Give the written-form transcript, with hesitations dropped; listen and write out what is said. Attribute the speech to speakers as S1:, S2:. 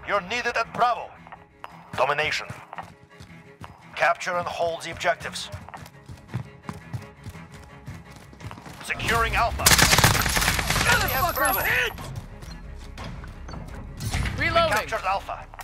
S1: You're needed at Bravo. Domination. Capture and hold the objectives. Securing Alpha.
S2: Motherfuckers!
S1: We
S2: Reloading!
S1: captured Alpha.